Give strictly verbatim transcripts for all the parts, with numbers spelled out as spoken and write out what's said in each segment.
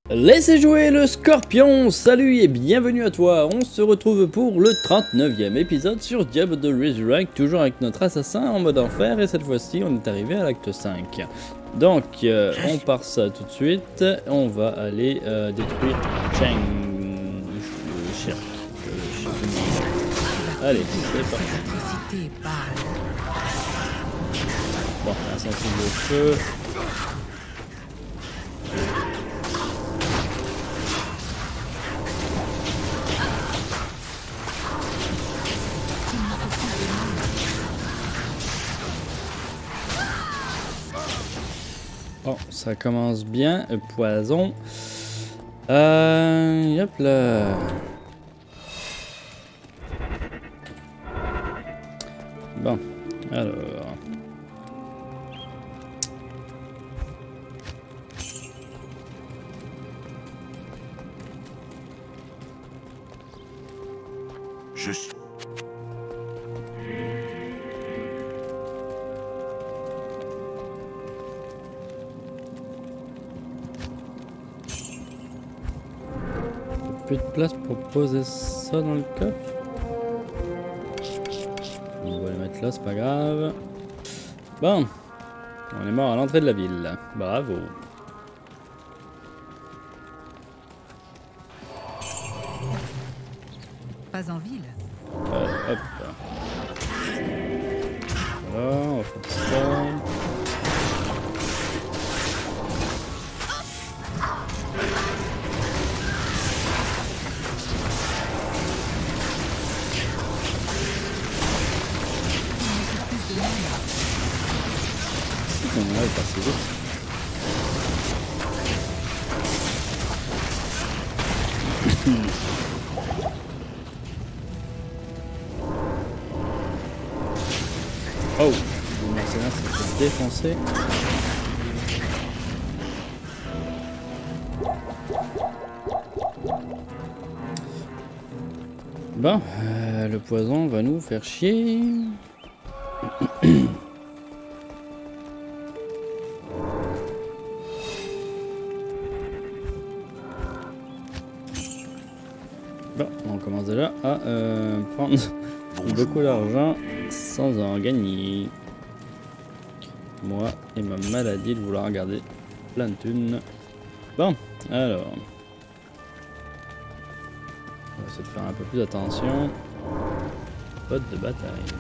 Laissez jouer le scorpion, salut et bienvenue à toi. On se retrouve pour le trente-neuvième épisode sur Diablo the Resurrect, toujours avec notre assassin en mode enfer, et cette fois-ci on est arrivé à l'acte cinq. Donc euh, on part ça tout de suite, on va aller euh, détruire Cheng... Shirk. Allez, c'est parti. Bon, insensible au feu. Bon, ça commence bien, le poison. Euh, hop là. Bon, alors. Juste. Plus de place pour poser ça dans le coffre. On va le mettre là, c'est pas grave. Bon, on est mort à l'entrée de la ville. Bravo. Pas en ville. Euh, hop. Voilà, on va faire ça. On va passer vite. Oh, le mercenaire s'est fait défoncer. Bon, euh, le poison va nous faire chier. Bon, on commence déjà à euh, prendre beaucoup d'argent sans en gagner. Moi et ma maladie de vouloir garder plein de thunes. Bon, alors. On va essayer de faire un peu plus attention. Botte de bataille.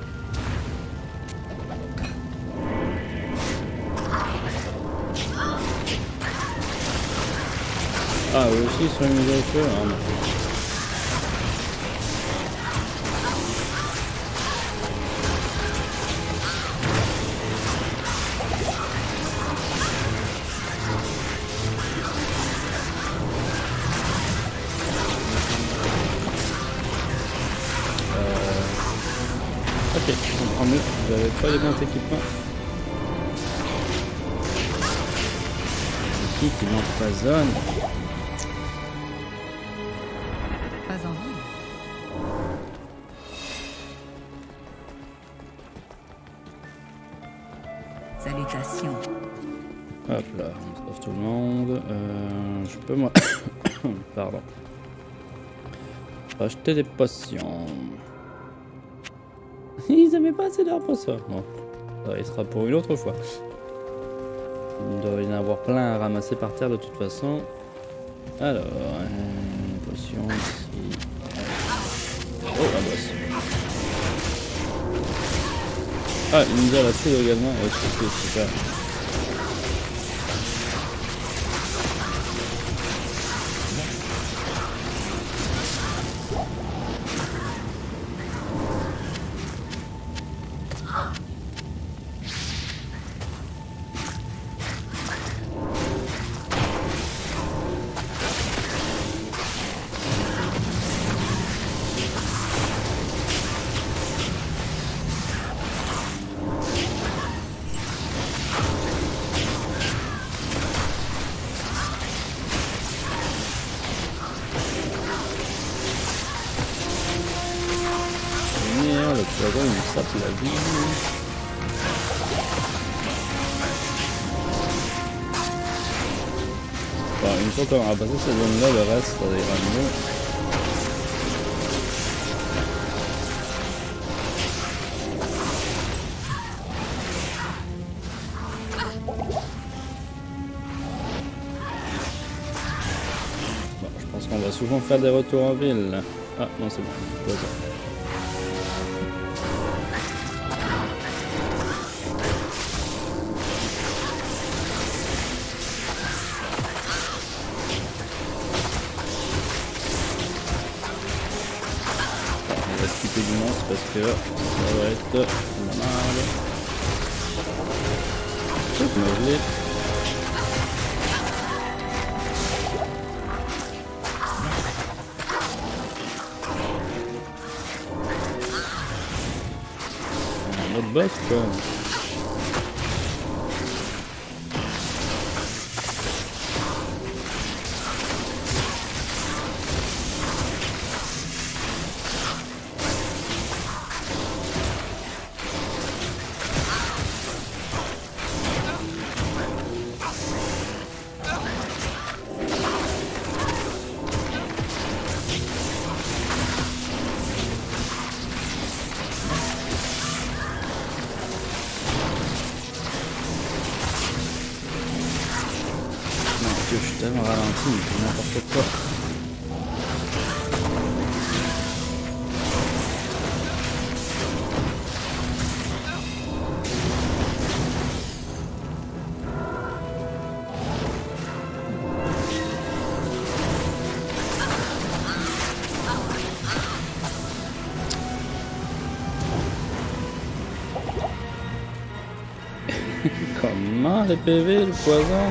Ah, eux aussi ils sont mis au feu. Ah, non. Ok, je comprends mieux, vous n'avez pas les bons équipements. C'est qui qui m'empoisonne? Pas en ville. Salutations. Hop là, on sauve tout le monde. Euh, je peux moi... Pardon. Acheter des potions. Ils n'avaient pas assez d'or pour ça. Bon, ça il sera pour une autre fois. Il doit y en avoir plein à ramasser par terre de toute façon. Alors, une potion ici. Oh, un boss. Ah, il nous a la foudre également. Ouais, c'est super. Le poison il me sape la vie. Enfin, une fois qu'on aura passé cette zone là, le reste ça ira mieux. Bon, je pense qu'on va souvent faire des retours en ville. Ah non, c'est bon, c'est pas ça. Du monstre parce que ça va être la merde. C'est mauvais. Un autre boss quoi. Je suis tellement ralenti, c'est n'importe quoi. Comment les P V, le poison?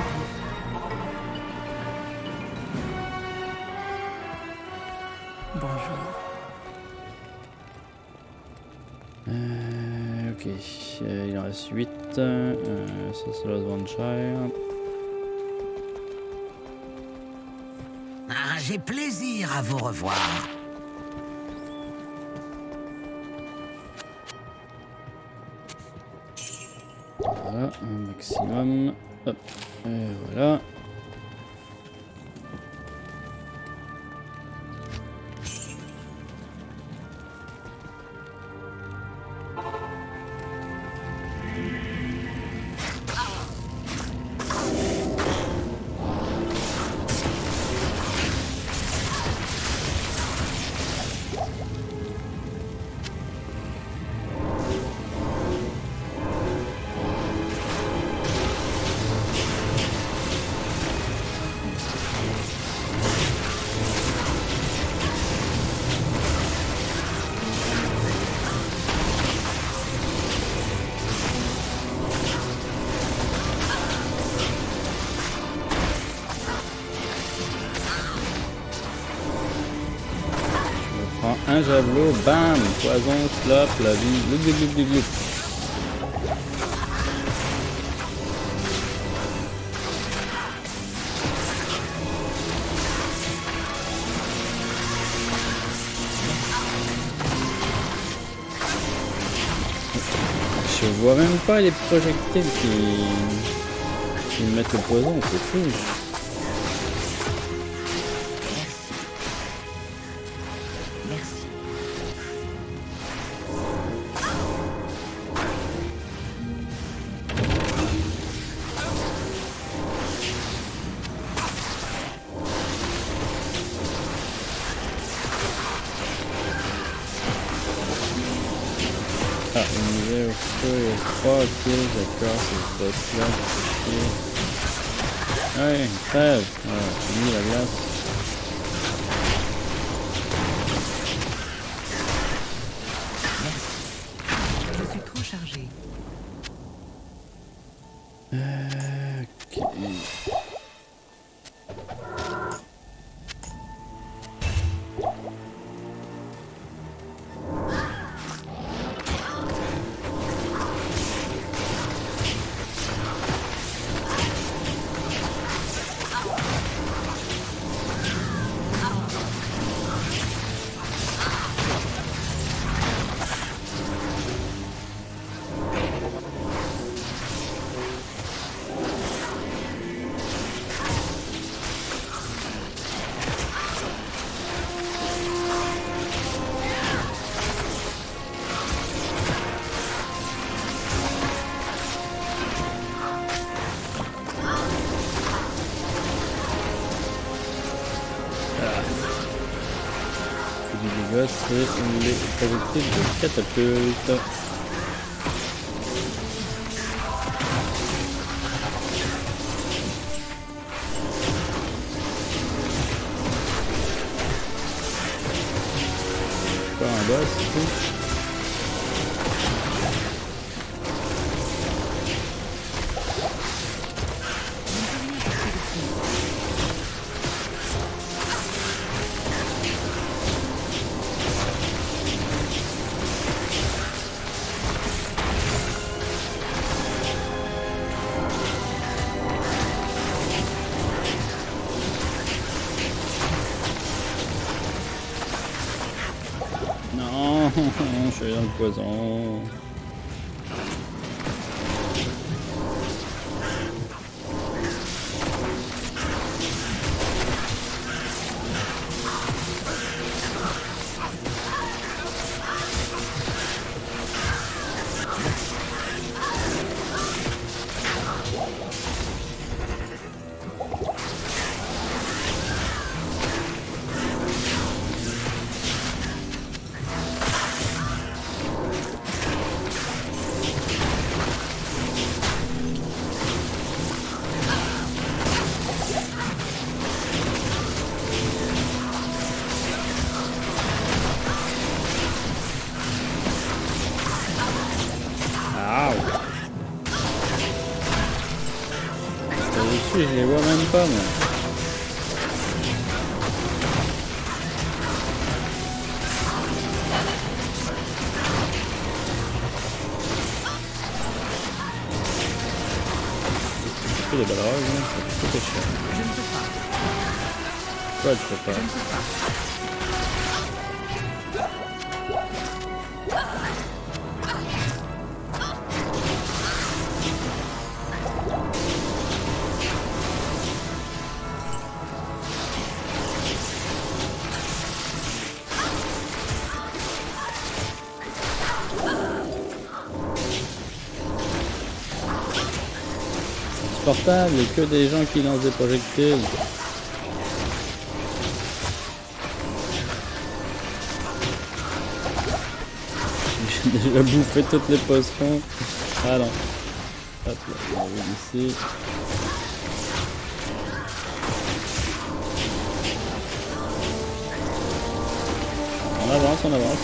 Bonjour. Euh, ok, euh, il en reste huit. Euh, ça, c'est Lost Bonfire. Ah, j'ai plaisir à vous revoir. Voilà, un maximum. Hop, et voilà. Un javelot, bam, poison, slop, la vie, gloup gloup gloup gloup gloup. Je vois même pas les projectiles qui, qui mettent le poison, c'est fou. Ah, univers au feu et froid, ok, d'accord, c'est ce boss là, c'est ouais, crève, voilà, fini la glace. Je suis trop chargé. Euh, ok. c'est les projectiles de catapulte. Encore un boss, c'est tout. Non, je suis dans le poison. Je les vois même pas, moi. C'est des balles rares, hein, ça peut coûter cher. Je ne peux pas. Quoi, tu peux pas? Je ne peux pas. Portable et que des gens qui lancent des projectiles. J'ai déjà bouffé toutes les potions. Ah non. Hop là, on va ici. On avance, on avance.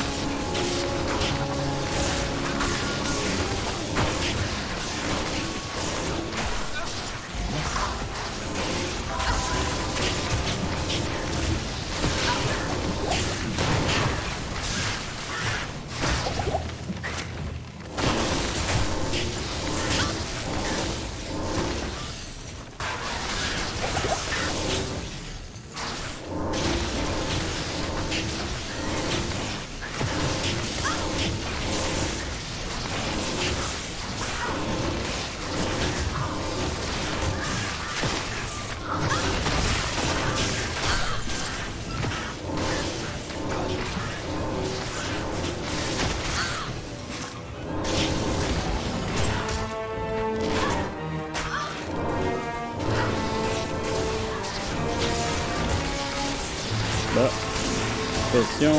Là, pression.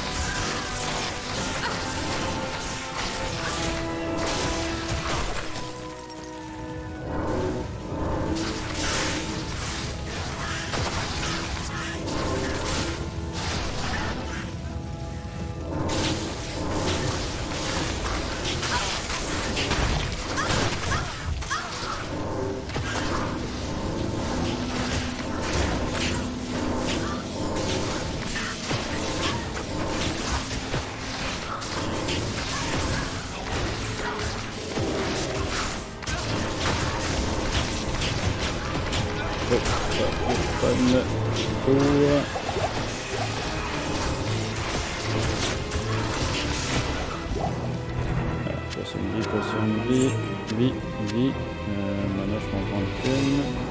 Oh, ça bonne tour. Voilà, potion de vie, potion de vie, vie, vie. Euh, maintenant je peux en prendre une.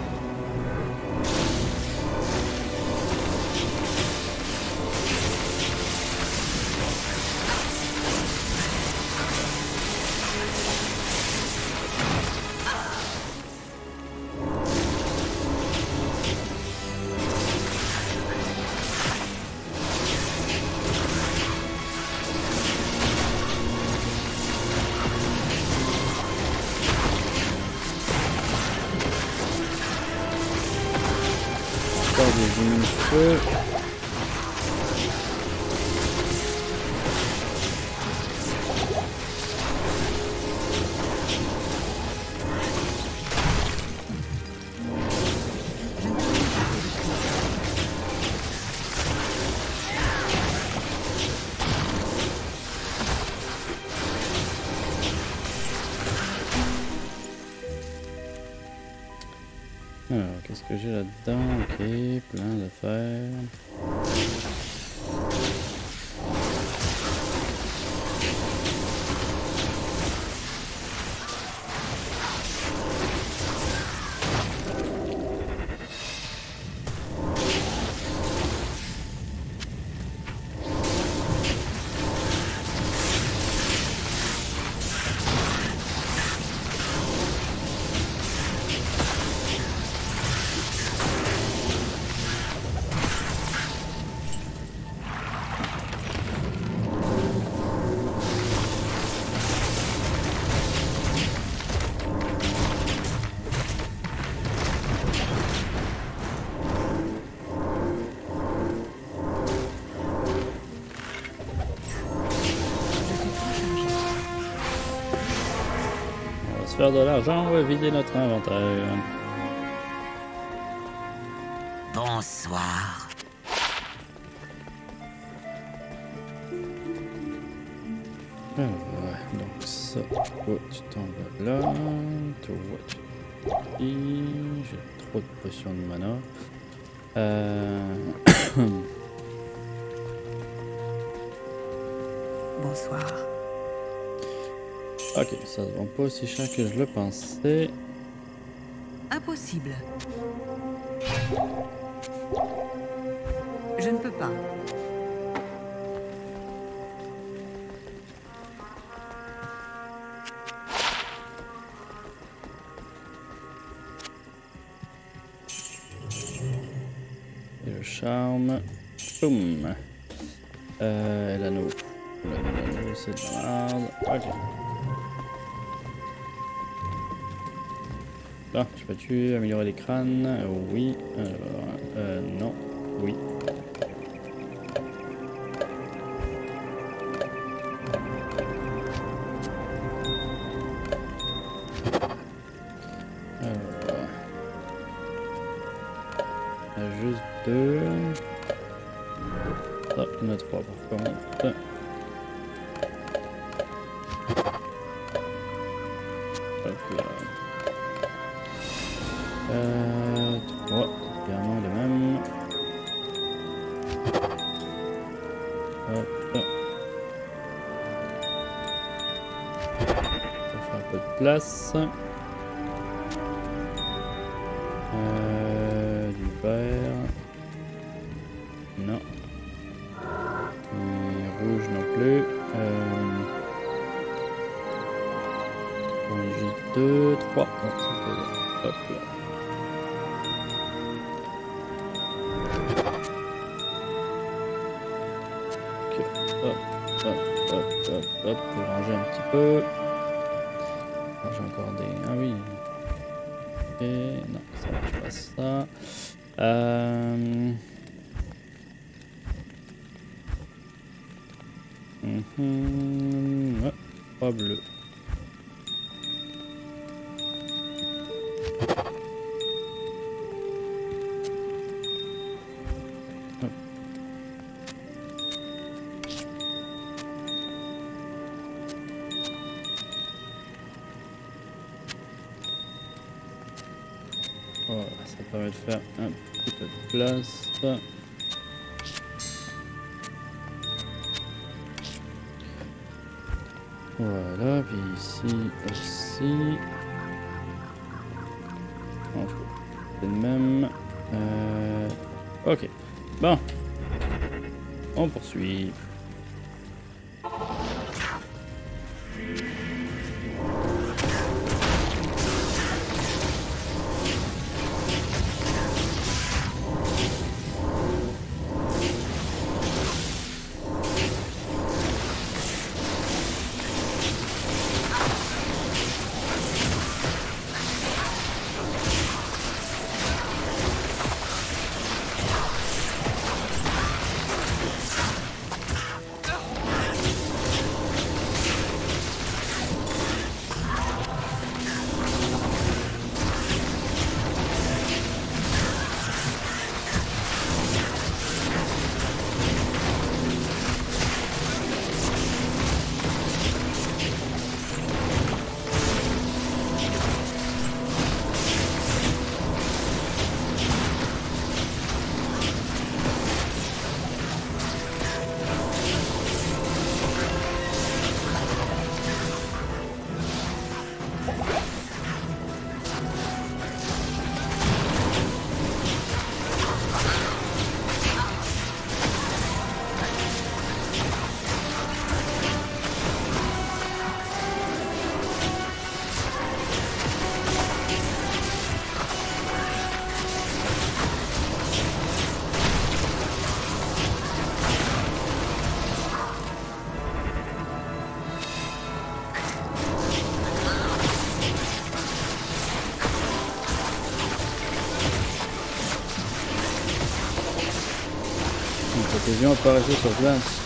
feu. Alors, qu'est-ce que j'ai là-dedans? Ok, plein d'affaires. Faire de l'argent, on va vider notre inventaire. Bonsoir. Alors, ouais, donc ça, toi tu tombes là, toi tu j'ai trop de potions de mana. Euh... Bonsoir. Ok, ça se vend pas aussi cher que je le pensais. Impossible. Je ne peux pas. Et le charme. Boum. Euh, l'anneau. L'anneau, c'est de la merde. Ok. Ah, je peux-tu améliorer les crânes? euh, Oui. Alors, euh, non. Oui. Alors, il y en a juste deux. Ah, il y en a trois par contre. Hop là. Euh, trois, clairement le même. Hop. Ça fait un peu de place. Euh, du vert. Non. Et rouge non plus. Euh, on est juste deux, trois. Oh, ça fait... Hop là. Hop, hop, hop, hop, pour ranger un petit peu. Ah, j'ai encore des... Ah oui. Ok, non, ça marche pas ça. Euh... Mm-hmm. Ouais, pas bleu. Voilà, ça permet de faire un petit peu de place. Voilà, puis ici aussi. C'est le même. Euh... Ok. Bon. On poursuit. L'explosion apparaissait sur place.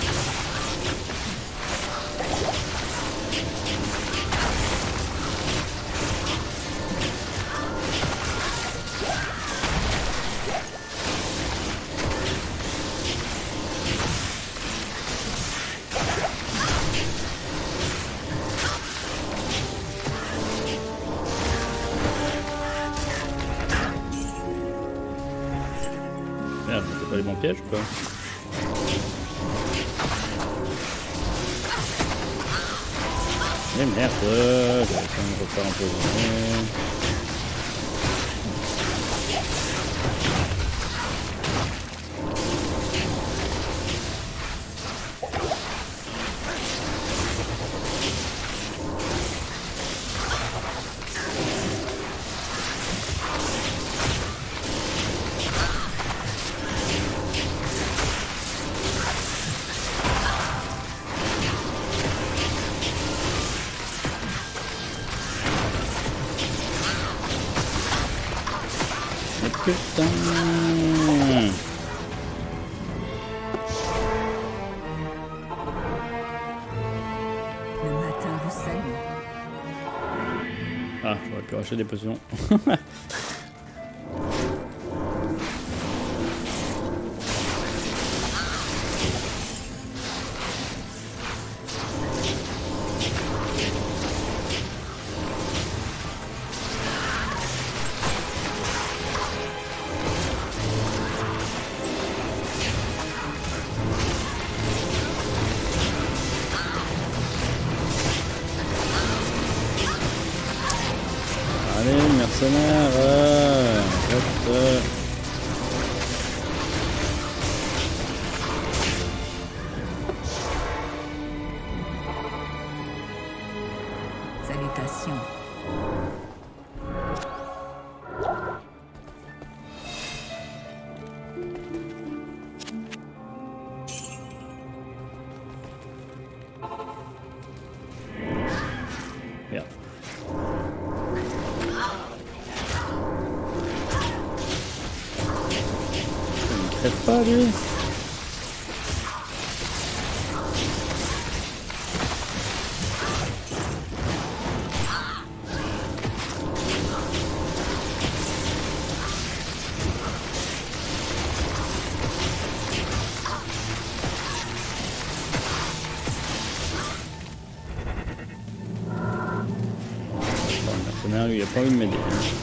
Merde, c'était pas les bons pièges ou quoi? Mais merde, j'aurais quand même refaire un peu de... Putain. Le matin vous salue. Ah, j'aurais pu racheter des potions. Allez, mercenaire, euh, reste, euh. Salutations. Merde. Il ne crève pas lui. Le mercenaire lui il a pas envie de m'aider.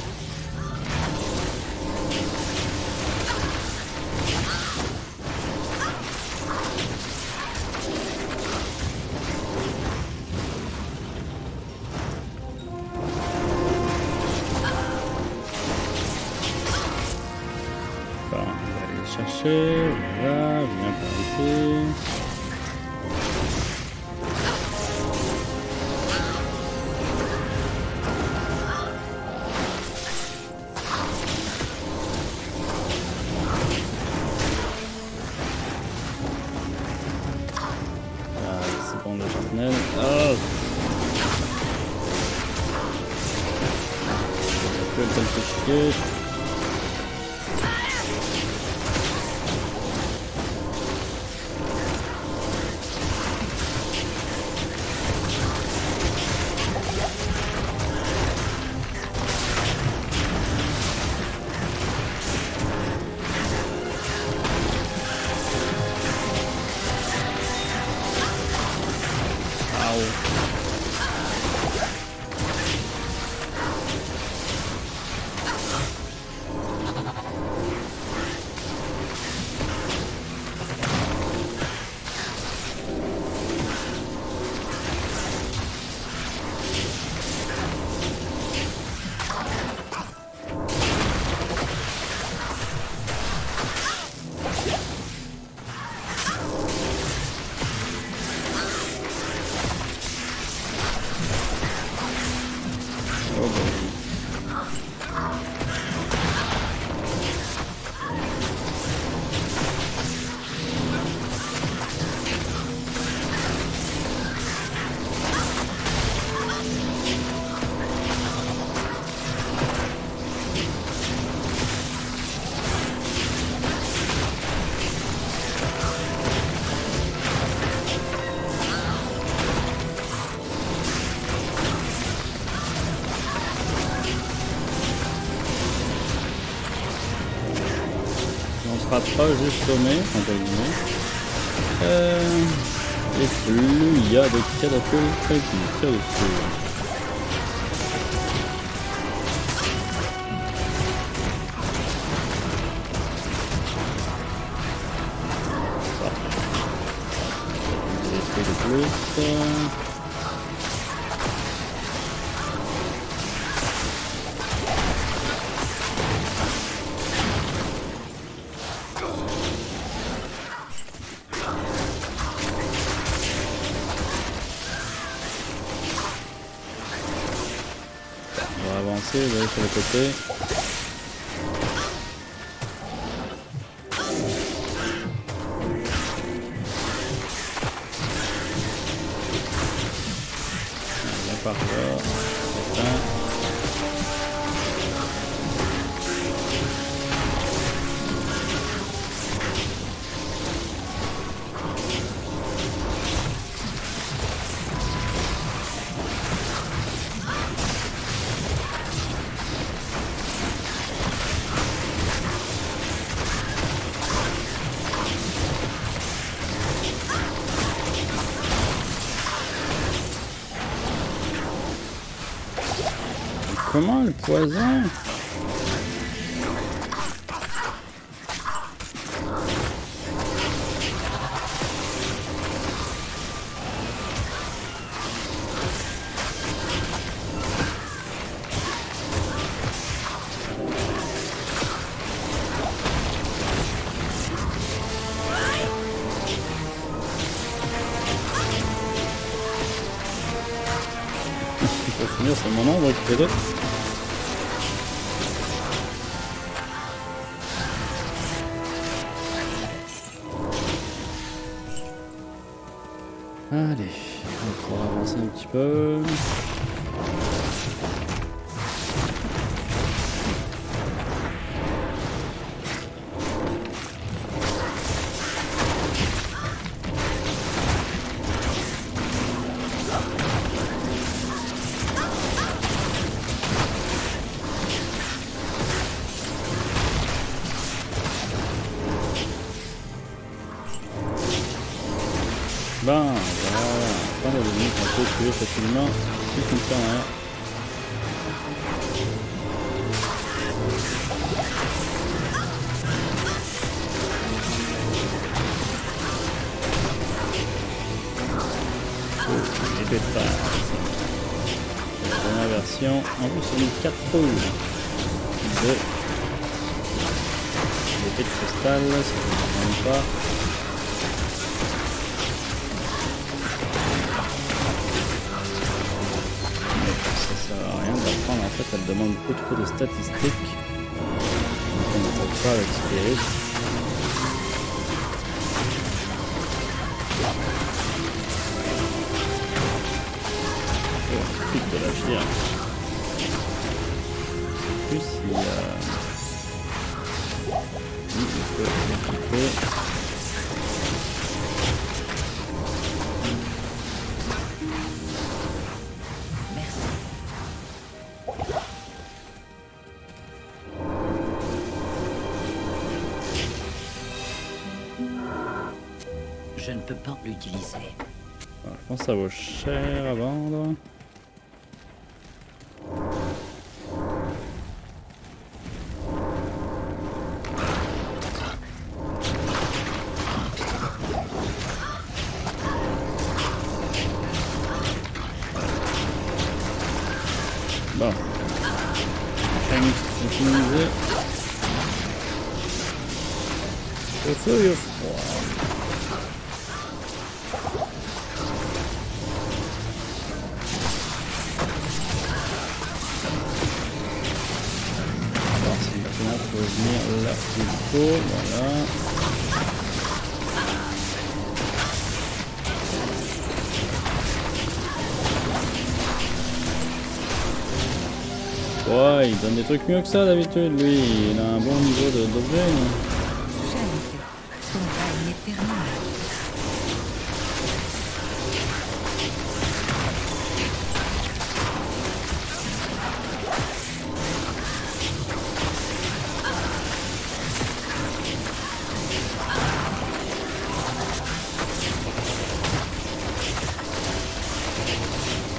Bon, on va aller le chercher. Voilà, viens par ici. Bon, le charnel. Oh! Un peu le temps de se chier. frappera juste sommet, entre guillemets. Euh, et plus il y a de catapultes qui nous tirent dessus. De plus. On va avancer là, sur le côté. Par là, attends. Comment le poison? Pour finir, c'est mon nom, on va récupérer. Allez, on va avancer un petit peu. Bon, voilà, fin de la limite, on peut tuer facilement, plus comme ça, hein. Oh, épée de phare. La dernière version, en plus c'est une quatre poules de l'épée de cristal, si vous ne comprenez pas. En fait, elle demande beaucoup trop de statistiques. Donc on ne peut pas avec Spirit. Oh, on pique de la gire. En plus, il y a... Oui, il peut l'équiper. Je ne peux pas l'utiliser. Alors, je pense que ça vaut cher à vendre. Bon. Utiliser. Au feu et au froid. Faut venir là où il faut, voilà. Ouais, il donne des trucs mieux que ça d'habitude, lui. Il a un bon niveau d'objet. Son règne est terminé.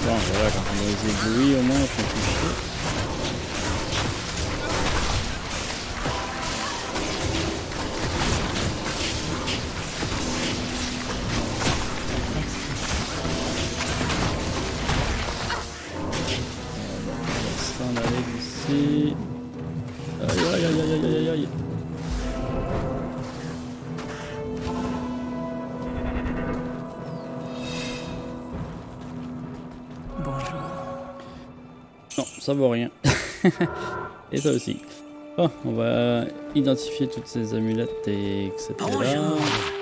Bon, voilà, quand on a les éblouis, au moins, on fait plus chier. On va aller d'ici. Aïe aïe aïe aïe aïe aïe aïe. Non, ça vaut rien. Et ça aussi. Bon, on va identifier toutes ces amulettes et et cetera.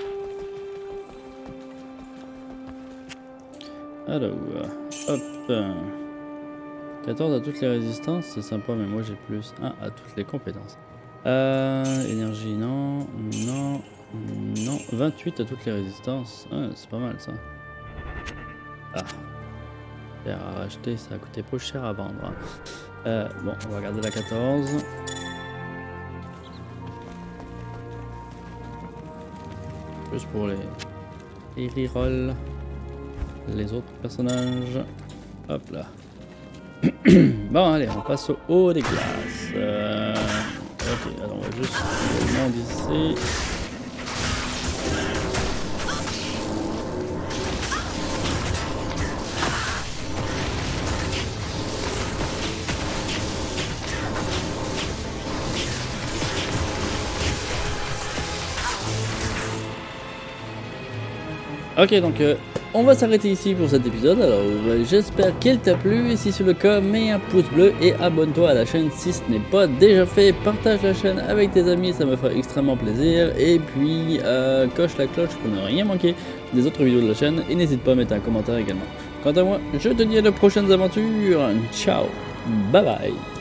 Alors, hop. quatorze à toutes les résistances, c'est sympa, mais moi j'ai plus un à toutes les compétences. Euh, énergie, non, non, non. vingt-huit à toutes les résistances. Ah, c'est pas mal ça. Ah. Cher à racheter, ça a coûté pas cher à vendre. Hein. Euh, bon, on va regarder la quatorze. Juste pour les, les rerolls. Les autres personnages. Hop là. Bon, allez, on passe au haut des glaces. Euh, ok, alors on va juste le monde ici. Ok, donc euh, on va s'arrêter ici pour cet épisode. Alors euh, j'espère qu'il t'a plu, et si c'est le cas, mets un pouce bleu et abonne-toi à la chaîne si ce n'est pas déjà fait. Partage la chaîne avec tes amis, ça me fera extrêmement plaisir. Et puis euh, coche la cloche pour ne rien manquer des autres vidéos de la chaîne, et n'hésite pas à mettre un commentaire également. Quant à moi, je te dis à de prochaines aventures. Ciao, bye bye.